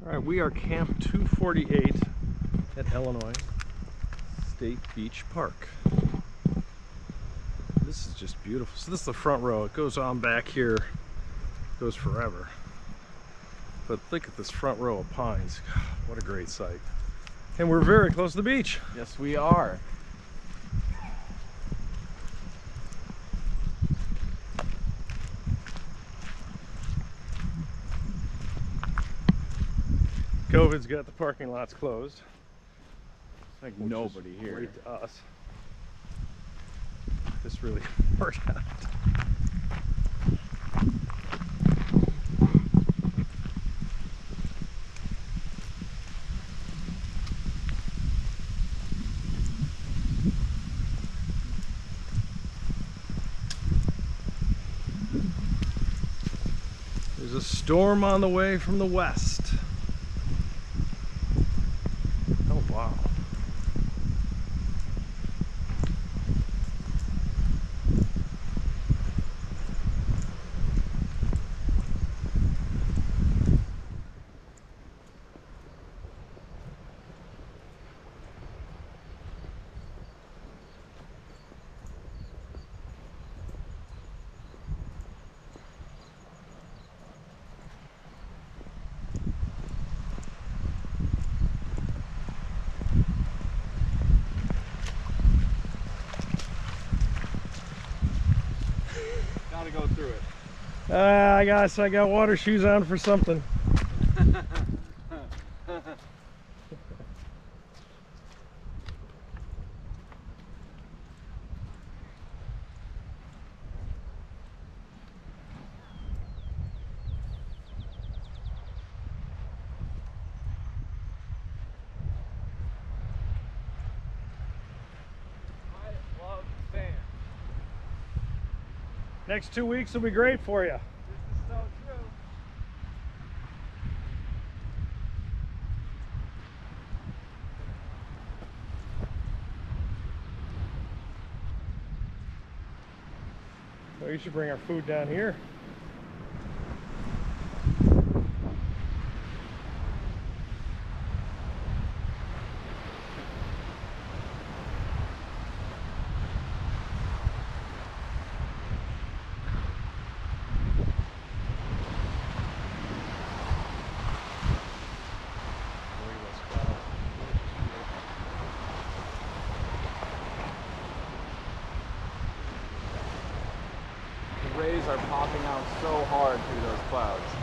All right, we are Camp 248 at Illinois State Beach Park. This is just beautiful. So this is the front row. It goes on back here, goes forever. But look at this front row of pines. God, what a great sight. And we're very close to the beach. Yes, we are. COVID's got the parking lots closed. Like nobody here. Great to us. This really worked out. There's a storm on the way from the west. Oh, wow. Gotta go through it. I guess I got water shoes on for something. I love sand. Next 2 weeks will be great for you. This is so true. Well, you should bring our food down here. The rays are popping out so hard through those clouds.